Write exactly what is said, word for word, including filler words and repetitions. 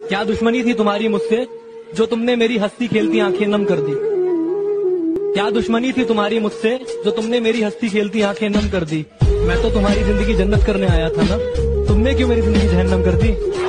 क्या दुश्मनी थी तुम्हारी मुझसे जो तुमने मेरी हंसती खेलती आंखें नम कर दी? क्या दुश्मनी थी तुम्हारी मुझसे जो तुमने मेरी हंसती खेलती आंखें नम कर दी? मैं तो तुम्हारी जिंदगी जन्नत करने आया था ना, तुमने क्यों मेरी जिंदगी जहन्नम कर दी?